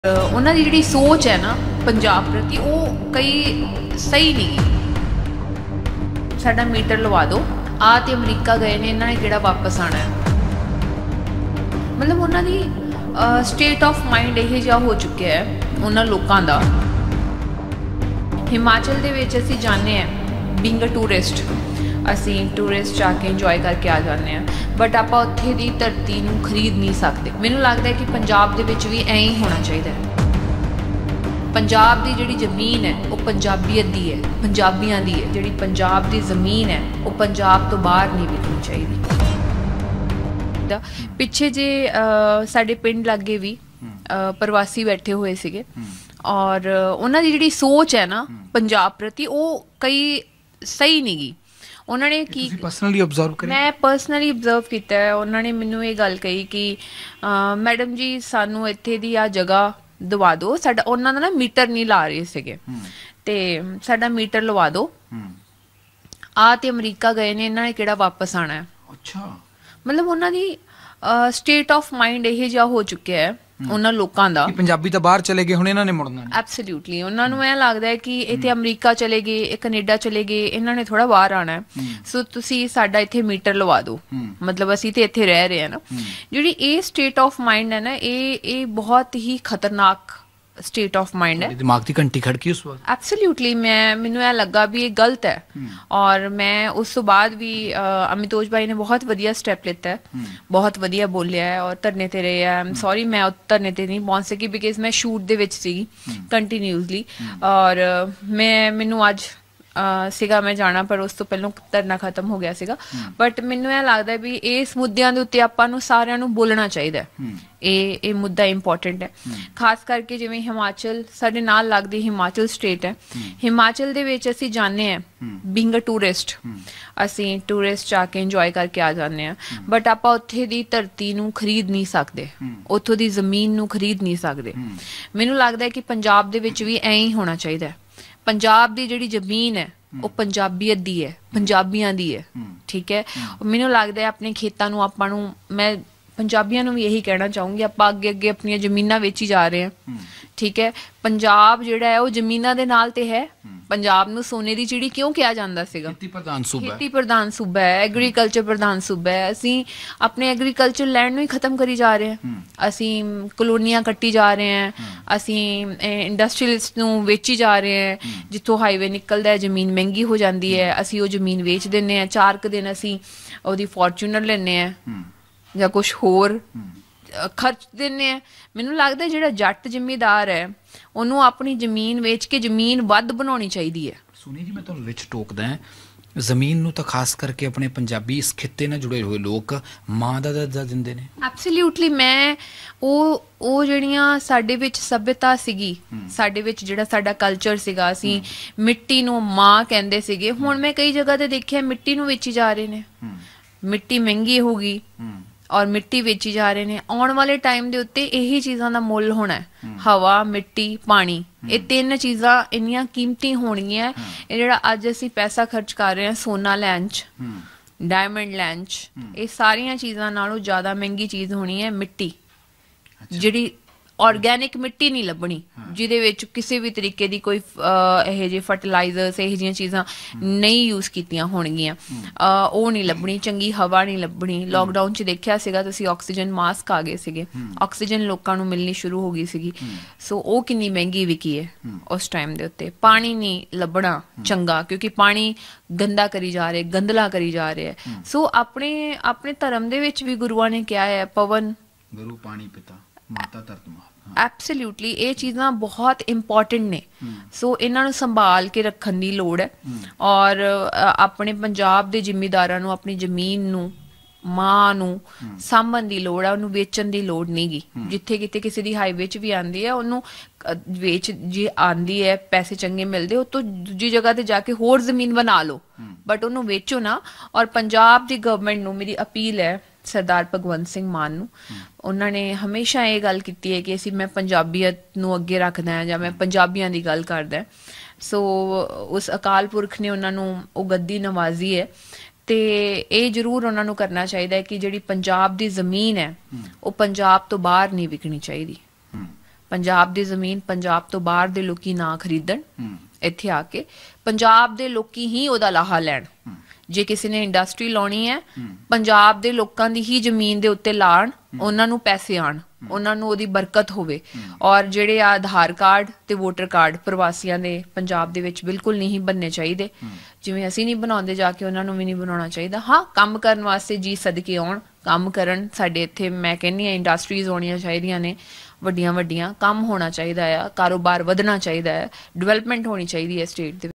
ਉਹਨਾਂ ਦੀ ਜਿਹੜੀ ਸੋਚ ਹੈ ਨਾ ਪੰਜਾਬ ਪ੍ਰਤੀ ਉਹ ਕਈ ਸਹੀ ਨਹੀਂ। ਸਾਡਾ ਮੀਟਰ ਲਵਾ ਦਿਓ ਆ ਤੇ ਅਮਰੀਕਾ ਗਏ ਨੇ, ਇਹਨਾਂ ਨੇ ਕਿਹੜਾ ਵਾਪਸ ਆਣਾ ਹੈ। ਮਤਲਬ ਉਹਨਾਂ ਦੀ ਸਟੇਟ ਆਫ ਮਾਈਂਡ ਇਹ ਜਿਹਾ ਹੋ ਚੁੱਕਿਆ ਹੈ ਉਹਨਾਂ ਲੋਕਾਂ ਦਾ। ਹਿਮਾਚਲ ਦੇ ਵਿੱਚ ਅਸੀਂ ਜਾਂਦੇ ਹਾਂ ਬੀਇੰਗ ਅ ਟੂਰਿਸਟ, ਅਸੀਂ ਟੂਰਿਸਟ ਜਾ ਕੇ ਇੰਜੋਏ ਕਰਕੇ ਆ ਜਾਂਦੇ ਹਾਂ, ਬਟ ਆਪਾਂ ਉੱਥੇ ਦੀ ਧਰਤੀ ਨੂੰ ਖਰੀਦ ਨਹੀਂ ਸਕਦੇ। ਮੈਨੂੰ ਲੱਗਦਾ ਹੈ ਕਿ ਪੰਜਾਬ ਦੇ ਵਿੱਚ ਵੀ ਐਂ ਹੀ ਹੋਣਾ ਚਾਹੀਦਾ ਹੈ। ਪੰਜਾਬ ਦੀ ਜਿਹੜੀ ਜ਼ਮੀਨ ਹੈ ਉਹ ਪੰਜਾਬੀਅਤ ਦੀ ਹੈ, ਪੰਜਾਬੀਆਂ ਦੀ ਹੈ। ਜਿਹੜੀ ਪੰਜਾਬ ਦੀ ਜ਼ਮੀਨ ਹੈ ਉਹ ਪੰਜਾਬ ਤੋਂ ਬਾਹਰ ਨਹੀਂ ਵਿਕਣੀ ਚਾਹੀਦੀ। ਪਿੱਛੇ ਜੇ ਸਾਡੇ ਪਿੰਡ ਲਾਗੇ ਵੀ ਪ੍ਰਵਾਸੀ ਬੈਠੇ ਹੋਏ ਸੀਗੇ ਔਰ ਉਹਨਾਂ ਦੀ ਜਿਹੜੀ ਸੋਚ ਹੈ ਨਾ ਪੰਜਾਬ ਪ੍ਰਤੀ ਉਹ ਕਈ ਸਹੀ ਨਹੀਂ ਗੀ। ਉਹਨਾਂ ਨੇ ਕੀ ਪਰਸਨਲੀ ਆਬਜ਼ਰਵ ਕਰਿਆ? ਮੈਂ ਪਰਸਨਲੀ ਆਬਜ਼ਰਵ ਕੀਤਾ ਹੈ। ਉਹਨਾਂ ਨੇ ਮੈਨੂੰ ਇਹ ਗੱਲ ਕਹੀ ਕਿ ਮੈਡਮ ਜੀ ਸਾਨੂੰ ਇੱਥੇ ਦੀ ਆ ਜਗ੍ਹਾ ਦਵਾ ਦਿਓ। ਸਾਡਾ ਉਹਨਾਂ ਦਾ ਨਾ ਮੀਟਰ ਨਹੀਂ ਲਾ ਰਹੇ ਸੀਗੇ ਤੇ ਸਾਡਾ ਮੀਟਰ ਲਵਾ ਦਿਓ ਆ ਤੇ ਅਮਰੀਕਾ ਗਏ ਨੇ, ਇਹਨਾਂ ਨੇ ਕਿਹੜਾ ਵਾਪਸ ਆਣਾ ਹੈ। ਅੱਛਾ, ਮਤਲਬ ਉਹਨਾਂ ਦੀ ਸਟੇਟ ਆਫ ਮਾਈਂਡ ਇਹ ਜਿਹਾ ਹੋ ਚੁੱਕਿਆ ਹੈ ਉਹਨਾਂ ਲੋਕਾਂ ਦਾ। ਪੰਜਾਬੀ ਤਾਂ ਬਾਹਰ ਚਲੇ ਗਏ, ਹੁਣ ਇਹਨਾਂ ਨੇ ਮੁੜਨਾ ਨਹੀਂ। ਐਬਸੋਲਿਊਟਲੀ ਉਹਨਾਂ ਨੂੰ ਇਹ ਲੱਗਦਾ ਹੈ ਕਿ ਇੱਥੇ ਅਮਰੀਕਾ ਚਲੇ ਗਏ, ਕੈਨੇਡਾ ਚਲੇ ਗਏ, ਇਹਨਾਂ ਨੇ ਥੋੜਾ ਬਾਹਰ ਆਣਾ ਹੈ, ਸੋ ਤੁਸੀਂ ਸਾਡਾ ਇੱਥੇ ਮੀਟਰ ਲਵਾ ਦਿਓ। ਮਤਲਬ ਅਸੀਂ ਤੇ ਇੱਥੇ ਰਹਿ ਰਹੇ ਹਾਂ ਨਾ। ਜਿਹੜੀ ਇਹ ਸਟੇਟ ਆਫ ਮਾਈਂਡ ਹੈ ਨਾ, ਇਹ ਬਹੁਤ ਹੀ ਖਤਰਨਾਕ ਸਟੇਟ ਆਫ ਮਾਈਂਡ ਹੈ। ਦਿਮਾਗ ਦੀ ਘੰਟੀ ਖੜਕੀ ਉਸ ਵਕਤ। ਐਬਸੋਲਿਊਟਲੀ ਮੈਨੂੰ ਇਹ ਲੱਗਾ ਵੀ ਇਹ ਗਲਤ ਹੈ ਔਰ ਮੈਂ ਉਸ ਤੋਂ ਬਾਅਦ ਵੀ ਅਮਿਤੋਜ ਭਾਈ ਨੇ ਬਹੁਤ ਵਧੀਆ ਸਟੈਪ ਲਿੱਤਾ ਹੈ, ਬਹੁਤ ਵਧੀਆ ਬੋਲਿਆ ਹੈ ਔਰ ਧਰਨੇ ਤੇ ਰਹੇ ਆ। ਆਮ ਸੌਰੀ ਮੈਂ ਧਰਨੇ ਤੇ ਨਹੀਂ ਪਹੁੰਚ ਸਕੀ ਬਿਕਾਜ਼ ਮੈਂ ਸ਼ੂਟ ਦੇ ਵਿੱਚ ਸੀਗੀ ਕੰਟੀਨਿਊਸਲੀ ਔਰ ਮੈਨੂੰ ਅੱਜ ਸੀਗਾ ਮੈਂ ਜਾਣਾ, ਪਰ ਉਸ ਤੋਂ ਪਹਿਲਾਂ ਧਰਨਾ ਖਤਮ ਹੋ ਗਿਆ ਸੀਗਾ। ਬਟ ਮੈਨੂੰ ਇਹ ਲੱਗਦਾ ਵੀ ਇਸ ਮੁੱਦਿਆਂ ਦੇ ਉੱਤੇ ਆਪਾਂ ਨੂੰ ਸਾਰਿਆਂ ਨੂੰ ਬੋਲਣਾ ਚਾਹੀਦਾ। ਇਹ ਮੁੱਦਾ ਇੰਪੋਰਟੈਂਟ ਹੈ, ਖਾਸ ਕਰਕੇ ਜਿਵੇਂ ਹਿਮਾਚਲ ਸਾਡੇ ਨਾਲ ਲੱਗਦੀ ਹਿਮਾਚਲ ਸਟੇਟ ਹੈ। ਹਿਮਾਚਲ ਦੇ ਵਿੱਚ ਅਸੀਂ ਜਾਂਦੇ ਹਾਂ ਬੀਇੰਗ ਅ ਟੂਰਿਸਟ, ਅਸੀਂ ਟੂਰਿਸਟ ਜਾ ਕੇ ਇੰਜੋਏ ਕਰਕੇ ਆ ਜਾਂਦੇ ਹਾਂ, ਬਟ ਆਪਾਂ ਉੱਥੇ ਦੀ ਧਰਤੀ ਨੂੰ ਖਰੀਦ ਨਹੀਂ ਸਕਦੇ, ਉੱਥੋਂ ਦੀ ਜ਼ਮੀਨ ਨੂੰ ਖਰੀਦ ਨਹੀਂ ਸਕਦੇ। ਮੈਨੂੰ ਲੱਗਦਾ ਹੈ ਕਿ ਪੰਜਾਬ ਦੇ ਵਿੱਚ ਵੀ ਐਂ ਹੀ ਹੋਣਾ ਚਾਹੀਦਾ ਹੈ। ਪੰਜਾਬ ਦੀ ਜਿਹੜੀ ਜ਼ਮੀਨ ਹੈ ਉਹ ਪੰਜਾਬੀਅਤ ਦੀ ਹੈ, ਪੰਜਾਬੀਆਂ ਦੀ ਹੈ, ਠੀਕ ਹੈ। ਮੈਨੂੰ ਲੱਗਦਾ ਹੈ ਆਪਣੇ ਖੇਤਾਂ ਨੂੰ ਆਪਾਂ ਨੂੰ, ਮੈਂ ਪੰਜਾਬੀਆਂ ਨੂੰ ਵੀ ਇਹੀ ਕਹਿਣਾ ਚਾਹੂੰਗੀ, ਆਪਾਂ ਅੱਗੇ ਆਪਣੀਆਂ ਜ਼ਮੀਨਾਂ ਵੇਚੀ ਜਾ ਰਹੇ ਹਾਂ, ਠੀਕ ਹੈ। ਪੰਜਾਬ ਜਿਹੜਾ ਹੈ ਉਹ ਜ਼ਮੀਨਾਂ ਦੇ ਨਾਲ ਤੇ ਹੈ। ਪੰਜਾਬ ਨੂੰ ਸੋਨੇ ਦੀ ਚਿੜੀ ਕਿਉਂ ਕਿਹਾ ਜਾਂਦਾ ਸੀਗਾ? ਖੇਤੀ ਪ੍ਰਧਾਨ ਸੂਬਾ ਹੈ, ਐਗਰੀਕਲਚਰ ਪ੍ਰਧਾਨ ਸੂਬਾ ਹੈ। ਅਸੀਂ ਆਪਣੇ ਐਗਰੀਕਲਚਰ ਲੈਂਡ ਨੂੰ ਹੀ ਖਤਮ ਕਰੀ ਜਾ ਰਹੇ ਹਾਂ, ਅਸੀਂ ਕਲੋਨੀਆਂ ਕੱਟੀ ਜਾ ਰਹੇ ਹਾਂ, ਅਸੀਂ ਇੰਡਸਟਰੀਅਲਿਸਟ ਨੂੰ ਵੇਚੀ ਜਾ ਰਹੇ ਹਾਂ। ਜਿੱਥੋਂ ਹਾਈਵੇ ਨਿਕਲਦਾ ਹੈ ਜ਼ਮੀਨ ਮਹਿੰਗੀ ਹੋ ਜਾਂਦੀ ਹੈ, ਅਸੀਂ ਉਹ ਜ਼ਮੀਨ ਵੇਚ ਦਿੰਦੇ ਹਾਂ। 4 ਕੁ ਦਿਨ ਅਸੀਂ ਉਹਦੀ ਫੋਰਚੂਨਰ ਲੈਂਦੇ ਹਾਂ ਜਾਂ ਕੁਛ ਹੋਰ ਖਰਚ ਦਿੰਦੇ ਆ। ਮੈਨੂੰ ਲੱਗਦਾ ਜਿਹੜਾ ਜੱਟ ਜ਼ਿਮੀਦਾਰ ਹੈ ਉਹਨੂੰ ਆਪਣੀ ਜ਼ਮੀਨ ਵੇਚ ਕੇ ਜ਼ਮੀਨ ਵੱਧ ਬਣਾਉਣੀ ਚਾਹੀਦੀ ਹੈ। ਸੁਣੀ ਜੀ, ਮੈਂ ਤੁਹਾਨੂੰ ਵਿੱਚ ਟੋਕਦਾ ਹਾਂ, ਜ਼ਮੀਨ ਨੂੰ ਤਾਂ ਖਾਸ ਕਰਕੇ ਆਪਣੇ ਪੰਜਾਬੀ ਇਸ ਖਿੱਤੇ ਨਾਲ ਜੁੜੇ ਹੋਏ ਲੋਕ ਮਾਂ ਦਾ ਦਰਜਾ ਦਿੰਦੇ ਨੇ। ਐਬਸੋਲਿਊਟਲੀ ਮੈਂ ਉਹ ਜਿਹੜੀਆਂ ਸਾਡੇ ਵਿੱਚ ਸੱਭਿਅਤਾ ਸੀਗੀ, ਸਾਡੇ ਵਿੱਚ ਜਿਹੜਾ ਸਾਡਾ ਕਲਚਰ ਸੀਗਾ, ਅਸੀਂ ਮਿੱਟੀ ਨੂੰ ਮਾਂ ਕਹਿੰਦੇ ਸੀਗੇ। ਹੁਣ ਮੈਂ ਕਈ ਜਗ੍ਹਾ ਤੇ ਦੇਖਿਆ ਮਿੱਟੀ ਨੂੰ ਵੇਚੀ ਜਾ ਰਹੇ ਨੇ, ਮਿੱਟੀ ਮਹਿੰਗੀ ਹੋ ਗਈ ਔਰ ਮਿੱਟੀ ਵੇਚੀ ਜਾ ਰਹੇ ਨੇ। ਆਉਣ ਵਾਲੇ ਟਾਈਮ ਦੇ ਉੱਤੇ ਇਹੀ ਚੀਜ਼ਾਂ ਦਾ ਮੁੱਲ ਹੋਣਾ ਹੈ, ਹਵਾ, ਮਿੱਟੀ, ਪਾਣੀ। ਇਹ 3 ਚੀਜ਼ਾਂ ਇੰਨੀਆਂ ਕੀਮਤੀ ਹੋਣਗੀਆਂ। ਇਹ ਜਿਹੜਾ ਅੱਜ ਅਸੀਂ ਪੈਸਾ ਖਰਚ ਕਰ ਰਹੇ ਹਾਂ ਸੋਨਾ ਲੈਣ 'ਚ, ਡਾਇਮੰਡ ਲੈਣ 'ਚ, ਇਹ ਸਾਰੀਆਂ ਚੀਜ਼ਾਂ ਨਾਲੋਂ ਜ਼ਿਆਦਾ ਮਹਿੰਗੀ ਚੀਜ਼ ਹੋਣੀ ਹੈ ਮਿੱਟੀ। ਜਿਹੜੀ ਆਰਗੈਨਿਕ ਮਿੱਟੀ ਨਹੀਂ ਲੱਭਣੀ, ਜਿਹਦੇ ਵਿੱਚ ਕਿਸੇ ਵੀ ਤਰੀਕੇ ਦੀ ਕੋਈ ਇਹੋ ਜਿਹੇ ਫਰਟੀਲਾਈਜ਼ਰਸ, ਇਹੋ ਜਿਹੀਆਂ ਚੀਜ਼ਾਂ ਨਹੀਂ ਯੂਜ਼ ਕੀਤੀਆਂ ਹੋਣਗੀਆਂ, ਉਹ ਨਹੀਂ ਲੱਭਣੀ। ਚੰਗੀ ਹਵਾ ਨਹੀਂ ਲੱਭਣੀ। ਲੋਕਡਾਊਨ 'ਚ ਦੇਖਿਆ ਸੀਗਾ ਤੁਸੀਂ, ਆਕਸੀਜਨ ਮਾਸਕ ਆ ਗਏ ਸੀਗੇ, ਆਕਸੀਜਨ ਲੋਕਾਂ ਨੂੰ ਮਿਲਣੀ ਸ਼ੁਰੂ ਹੋ ਗਈ ਸੀਗੀ, ਸੋ ਉਹ ਕਿੰਨੀ ਮਹਿੰਗੀ ਵਿਕੀ ਹੈ ਉਸ ਟਾਈਮ ਦੇ ਉੱਤੇ। ਪਾਣੀ ਨਹੀਂ ਲੱਭਣਾ ਚੰਗਾ, ਕਿਉਂਕਿ ਪਾਣੀ ਗੰਦਾ ਕਰੀ ਜਾ ਰਹੇ, ਗੰਦਲਾ ਕਰੀ ਜਾ ਰਿਹਾ। ਸੋ ਆਪਣੇ ਧਰਮ ਦੇ ਵਿੱਚ ਵੀ ਗੁਰੂਆਂ ਨੇ ਕਿਹਾ ਹੈ, ਪਵਨ ਗੁਰੂ, ਪਾਣੀ ਪਿਤਾ, ਮਾਤਾ ਧਰਤ ਮਾਤਾ। ਐਬਸੋਲਿਊਟਲੀ ਇਹ ਚੀਜ਼ਾਂ ਬਹੁਤ ਇੰਪੋਰਟੈਂਟ ਨੇ, ਸੋ ਇਹਨਾਂ ਨੂੰ ਸੰਭਾਲ ਕੇ ਰੱਖਣ ਦੀ ਲੋੜ ਹੈ। ਔਰ ਆਪਣੇ ਪੰਜਾਬ ਦੇ ਜ਼ਿਮੀਦਾਰਾਂ ਨੂੰ ਆਪਣੀ ਜ਼ਮੀਨ ਨੂੰ, ਮਾਂ ਨੂੰ ਸਾਂਭਣ ਦੀ ਲੋੜ ਹੈ, ਉਹਨੂੰ ਵੇਚਣ ਦੀ ਲੋੜ ਨਹੀਂ ਗੀ। ਜਿੱਥੇ ਕਿਤੇ ਕਿਸੇ ਦੀ ਹਾਈਵੇ 'ਚ ਵੀ ਆਉਂਦੀ ਹੈ ਉਹਨੂੰ ਵੇਚ, ਜੇ ਆਉਂਦੀ ਹੈ ਪੈਸੇ ਚੰਗੇ ਮਿਲਦੇ, ਉਹ ਤੋਂ ਦੂਜੀ ਜਗ੍ਹਾ ਤੇ ਜਾ ਕੇ ਹੋਰ ਜ਼ਮੀਨ ਬਣਾ ਲਓ, ਬਟ ਉਹਨੂੰ ਵੇਚੋ ਨਾ। ਔਰ ਪੰਜਾਬ ਦੀ ਗਵਰਨਮੈਂਟ ਨੂੰ ਮੇਰੀ ਅਪੀਲ ਹੈ, ਸਰਦਾਰ ਭਗਵੰਤ ਸਿੰਘ ਮਾਨ ਨੂੰ, ਉਹਨਾਂ ਨੇ ਹਮੇਸ਼ਾ ਇਹ ਗੱਲ ਕੀਤੀ ਹੈ ਕਿ ਮੈਂ ਪੰਜਾਬੀਅਤ ਨੂੰ ਅੱਗੇ ਰੱਖਦਾ ਹਾਂ ਜਾਂ ਮੈਂ ਪੰਜਾਬੀਆਂ ਦੀ ਗੱਲ ਕਰਦਾ। ਸੋ ਉਸ ਅਕਾਲ ਪੁਰਖ ਨੇ ਉਹਨਾਂ ਨੂੰ ਉਹ ਗੱਦੀ ਨਵਾਜ਼ੀ ਹੈ ਤੇ ਇਹ ਜ਼ਰੂਰ ਉਹਨਾਂ ਨੂੰ ਕਰਨਾ ਚਾਹੀਦਾ ਹੈ ਕਿ ਜਿਹੜੀ ਪੰਜਾਬ ਦੀ ਜ਼ਮੀਨ ਹੈ ਉਹ ਪੰਜਾਬ ਤੋਂ ਬਾਹਰ ਨਹੀਂ ਵਿਕਣੀ ਚਾਹੀਦੀ। ਪੰਜਾਬ ਦੀ ਜ਼ਮੀਨ ਪੰਜਾਬ ਤੋਂ ਬਾਹਰ ਦੇ ਲੋਕੀ ਨਾ ਖਰੀਦਣ, ਇੱਥੇ ਆ ਕੇ ਪੰਜਾਬ ਦੇ ਲੋਕੀ ਹੀ ਉਹਦਾ ਲਾਹਾ ਲੈਣ। ਜੇ ਕਿਸੇ ਨੇ ਇੰਡਸਟਰੀ ਲਾਉਣੀ ਹੈ, ਪੰਜਾਬ ਦੇ ਲੋਕਾਂ ਦੀ ਹੀ ਜ਼ਮੀਨ ਦੇ ਉੱਤੇ ਲਾਣ, ਉਹਨਾਂ ਨੂੰ ਪੈਸੇ ਆਣ, ਉਹਨਾਂ ਨੂੰ ਉਹਦੀ ਬਰਕਤ ਹੋਵੇ। ਔਰ ਜਿਹੜੇ ਆ ਆਧਾਰ ਕਾਰਡ ਤੇ ਵੋਟਰ ਕਾਰਡ ਪ੍ਰਵਾਸੀਆਂ ਦੇ ਪੰਜਾਬ ਦੇ ਵਿੱਚ ਬਿਲਕੁਲ ਨਹੀਂ ਬਣਨੇ ਚਾਹੀਦੇ। ਜਿਵੇਂ ਅਸੀਂ ਨਹੀਂ ਬਣਾਉਂਦੇ ਜਾ ਕੇ ਉਹਨਾਂ ਨੂੰ ਵੀ ਨਹੀਂ ਬਣਾਉਣਾ ਚਾਹੀਦਾ। ਹਾਂ, ਕੰਮ ਕਰਨ ਵਾਸਤੇ ਜੀ ਸਦਕੇ ਆਉਣ, ਕੰਮ ਕਰਨ। ਸਾਡੇ ਇੱਥੇ ਮੈਂ ਕਹਿੰਦੀ ਹਾਂ ਇੰਡਸਟਰੀਜ਼ ਹੋਣੀਆਂ ਚਾਹੀਦੀਆਂ ਨੇ, ਵੱਡੀਆਂ ਵੱਡੀਆਂ ਕੰਮ ਹੋਣਾ ਚਾਹੀਦਾ ਆ, ਕਾਰੋਬਾਰ ਵਧਣਾ ਚਾਹੀਦਾ ਹੈ, ਡਿਵੈਲਪਮੈਂਟ ਹੋਣੀ ਚਾਹੀਦੀ ਹੈ ਸਟੇਟ ਦੇ।